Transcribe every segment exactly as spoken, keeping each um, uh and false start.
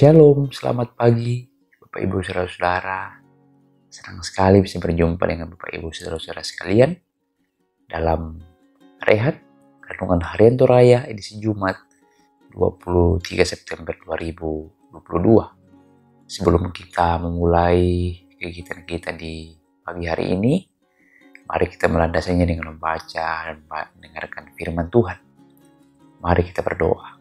Shalom, selamat pagi Bapak Ibu Saudara-saudara. Senang sekali bisa berjumpa dengan Bapak Ibu Saudara-saudara sekalian dalam Rehat Renungan Harian Toraya edisi Jumat dua puluh tiga September dua ribu dua puluh dua. Sebelum kita memulai kegiatan kita di pagi hari ini, mari kita melandasinya dengan membaca dan mendengarkan firman Tuhan. Mari kita berdoa.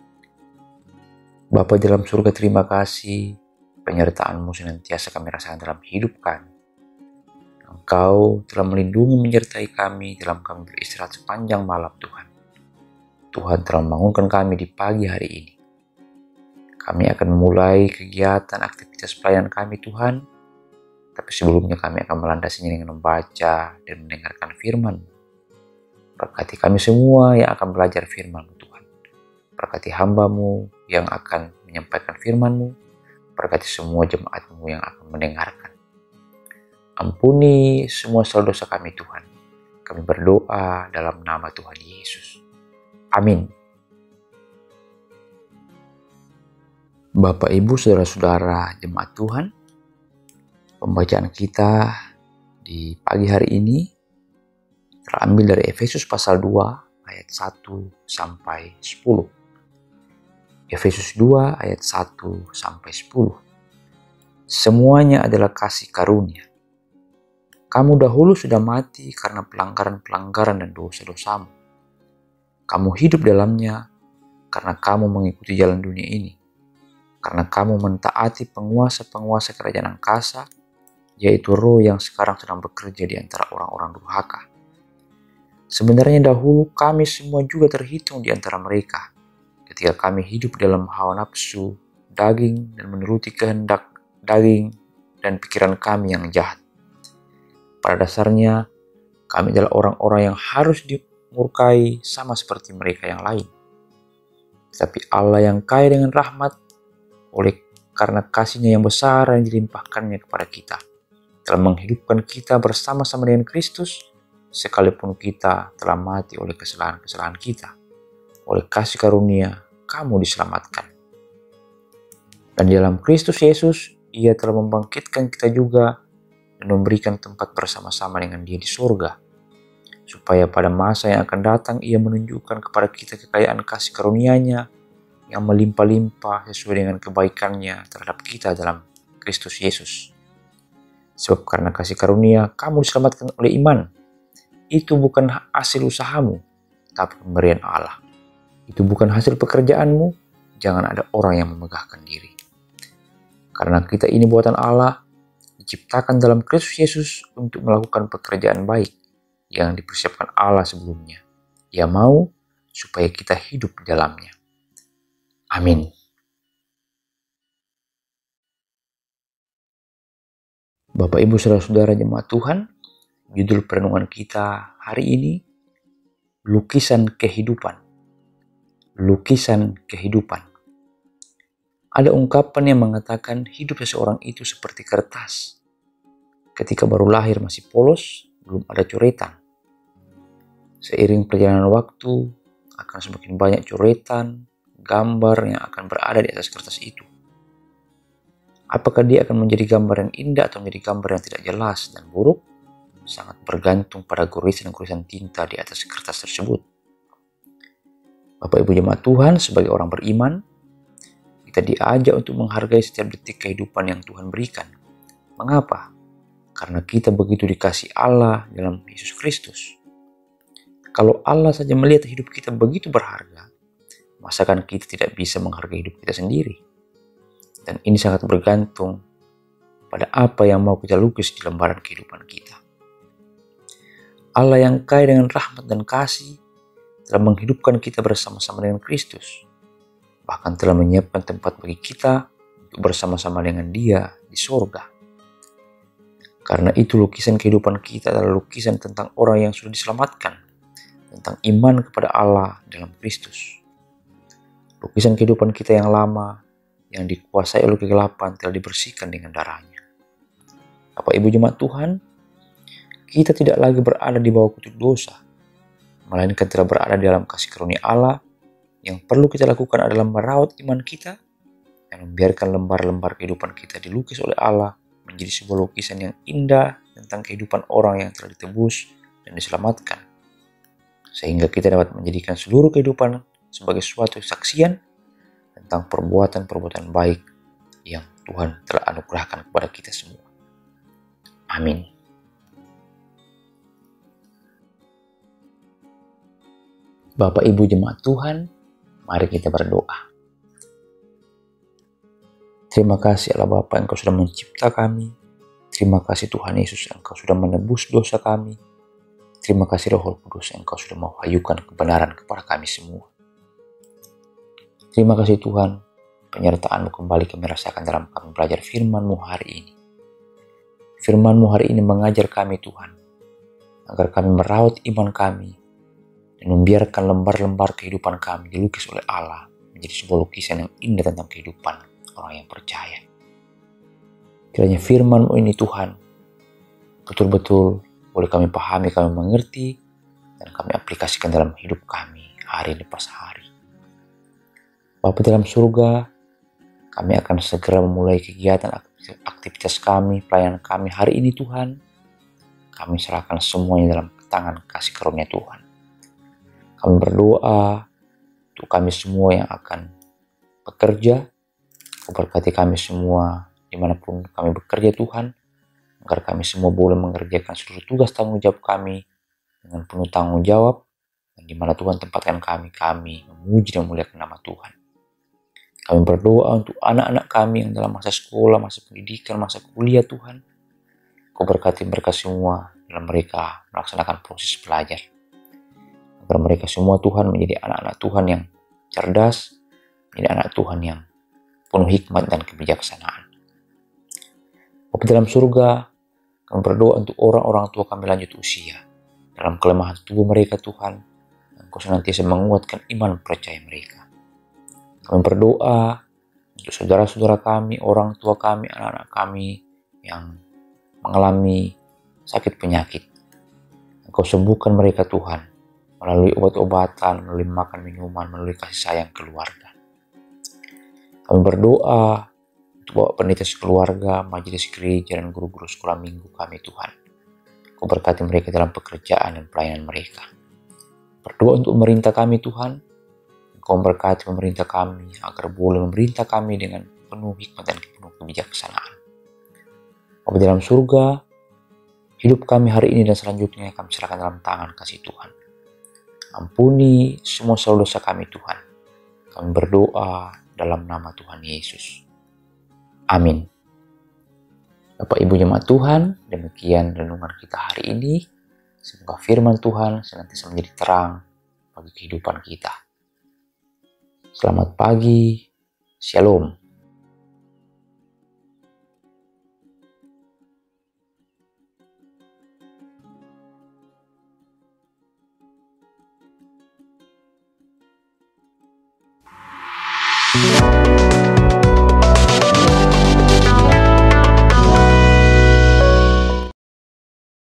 Bapa dalam surga, terima kasih penyertaan-Mu senantiasa kami rasakan dalam hidup kami. Engkau telah melindungi menyertai kami dalam kami beristirahat sepanjang malam Tuhan. Tuhan telah membangunkan kami di pagi hari ini. Kami akan memulai kegiatan aktivitas pelayanan kami Tuhan. Tapi sebelumnya kami akan melandasinya dengan membaca dan mendengarkan firman-Mu. Berkati kami semua yang akan belajar firman-Mu Tuhan. Berkati hamba-Mu yang akan menyampaikan firman-Mu. Berkati semua jemaat-Mu yang akan mendengarkan. Ampuni semua salah dosa kami Tuhan. Kami berdoa dalam nama Tuhan Yesus. Amin. Bapak, Ibu, Saudara-saudara jemaat Tuhan, pembacaan kita di pagi hari ini terambil dari Efesus pasal dua ayat satu sampai sepuluh. Efesus dua ayat satu sampai sepuluh. Semuanya adalah kasih karunia. Kamu dahulu sudah mati karena pelanggaran-pelanggaran dan dosa-dosamu. Kamu hidup dalamnya karena kamu mengikuti jalan dunia ini. Karena kamu mentaati penguasa-penguasa kerajaan angkasa, yaitu roh yang sekarang sedang bekerja di antara orang-orang durhaka. Sebenarnya dahulu kami semua juga terhitung di antara mereka, ketika kami hidup dalam hawa nafsu, daging, dan menuruti kehendak daging dan pikiran kami yang jahat. Pada dasarnya, kami adalah orang-orang yang harus dimurkai sama seperti mereka yang lain. Tetapi Allah yang kaya dengan rahmat, oleh karena kasih-Nya yang besar yang dilimpahkannya kepada kita, telah menghidupkan kita bersama-sama dengan Kristus, sekalipun kita telah mati oleh kesalahan-kesalahan kita. Oleh kasih karunia, kamu diselamatkan. Dan di dalam Kristus Yesus, Ia telah membangkitkan kita juga dan memberikan tempat bersama-sama dengan Dia di surga, supaya pada masa yang akan datang Ia menunjukkan kepada kita kekayaan kasih karunia-Nya yang melimpah-limpah sesuai dengan kebaikan-Nya terhadap kita dalam Kristus Yesus. Sebab karena kasih karunia, kamu diselamatkan oleh iman. Itu bukan hasil usahamu, tapi pemberian Allah. Itu bukan hasil pekerjaanmu, jangan ada orang yang memegahkan diri. Karena kita ini buatan Allah, diciptakan dalam Kristus Yesus untuk melakukan pekerjaan baik yang dipersiapkan Allah sebelumnya. Ia mau supaya kita hidup di dalamnya. Amin. Bapak, Ibu, Saudara-saudara jemaat Tuhan, judul perenungan kita hari ini, Lukisan Kehidupan. Lukisan kehidupan. Ada ungkapan yang mengatakan hidup seseorang itu seperti kertas. Ketika baru lahir masih polos, belum ada coretan. Seiring perjalanan waktu, akan semakin banyak coretan, gambar yang akan berada di atas kertas itu. Apakah dia akan menjadi gambar yang indah atau menjadi gambar yang tidak jelas dan buruk? Sangat bergantung pada gurisan-gurisan tinta di atas kertas tersebut. Bapak, Ibu jemaat Tuhan, sebagai orang beriman, kita diajak untuk menghargai setiap detik kehidupan yang Tuhan berikan. Mengapa? Karena kita begitu dikasihi Allah dalam Yesus Kristus. Kalau Allah saja melihat hidup kita begitu berharga, masakan kita tidak bisa menghargai hidup kita sendiri? Dan ini sangat bergantung pada apa yang mau kita lukis di lembaran kehidupan kita. Allah yang kaya dengan rahmat dan kasih telah menghidupkan kita bersama-sama dengan Kristus. Bahkan telah menyiapkan tempat bagi kita untuk bersama-sama dengan Dia di surga. Karena itu lukisan kehidupan kita adalah lukisan tentang orang yang sudah diselamatkan, tentang iman kepada Allah dalam Kristus. Lukisan kehidupan kita yang lama, yang dikuasai oleh kegelapan telah dibersihkan dengan darah-Nya. Bapak, Ibu jemaat Tuhan, kita tidak lagi berada di bawah kutuk dosa, melainkan telah berada di dalam kasih karunia Allah. Yang perlu kita lakukan adalah merawat iman kita yang membiarkan lembar-lembar kehidupan kita dilukis oleh Allah menjadi sebuah lukisan yang indah tentang kehidupan orang yang telah ditebus dan diselamatkan, sehingga kita dapat menjadikan seluruh kehidupan sebagai suatu saksian tentang perbuatan-perbuatan baik yang Tuhan telah anugerahkan kepada kita semua. Amin. Bapak Ibu jemaat Tuhan, mari kita berdoa. Terima kasih Allah Bapa, Engkau sudah mencipta kami. Terima kasih Tuhan Yesus, Engkau sudah menebus dosa kami. Terima kasih Roh Kudus, Engkau sudah mewahyukan kebenaran kepada kami semua. Terima kasih Tuhan, penyertaan-Mu kembali kami rasakan dalam kami belajar firman-Mu hari ini. Firman-Mu hari ini mengajar kami Tuhan, agar kami merawat iman kami, dan membiarkan lembar-lembar kehidupan kami dilukis oleh Allah menjadi sebuah lukisan yang indah tentang kehidupan orang yang percaya. Kiranya firman-Mu ini Tuhan betul-betul boleh kami pahami, kami mengerti, dan kami aplikasikan dalam hidup kami hari lepas hari. Bapa dalam surga, kami akan segera memulai kegiatan aktivitas kami, pelayanan kami hari ini Tuhan. Kami serahkan semuanya dalam tangan kasih karunia Tuhan. Kami berdoa untuk kami semua yang akan bekerja. Berkati kami semua dimanapun kami bekerja Tuhan, agar kami semua boleh mengerjakan seluruh tugas tanggung jawab kami dengan penuh tanggung jawab, dan di mana Tuhan tempatkan kami, kami memuji dan memuliakan nama Tuhan. Kami berdoa untuk anak-anak kami yang dalam masa sekolah, masa pendidikan, masa kuliah Tuhan. Kau berkati mereka semua dalam mereka melaksanakan proses belajar, agar mereka semua Tuhan menjadi anak-anak Tuhan yang cerdas, menjadi anak Tuhan yang penuh hikmat dan kebijaksanaan. Bapa dalam surga, kami berdoa untuk orang-orang tua kami lanjut usia. Dalam kelemahan tubuh mereka Tuhan, Engkau senantiasa menguatkan iman percaya mereka. Kami berdoa untuk saudara-saudara kami, orang tua kami, anak-anak kami yang mengalami sakit penyakit. Engkau sembuhkan mereka Tuhan, melalui obat-obatan, melalui makan minuman, melalui kasih sayang keluarga. Kami berdoa untuk Bapak Pendeta sekeluarga, majelis gereja, dan guru-guru sekolah minggu kami Tuhan. Kau berkati mereka dalam pekerjaan dan pelayanan mereka. Berdoa untuk pemerintah kami Tuhan. Kau berkati pemerintah kami agar boleh memerintah kami dengan penuh hikmat dan penuh kebijaksanaan. Bapak dalam surga, hidup kami hari ini dan selanjutnya kami serahkan dalam tangan kasih Tuhan. Ampuni semua salah dosa kami Tuhan. Kami berdoa dalam nama Tuhan Yesus. Amin. Bapak Ibu jemaat Tuhan, demikian renungan kita hari ini. Semoga firman Tuhan senantiasa menjadi terang bagi kehidupan kita. Selamat pagi. Shalom. Thank you.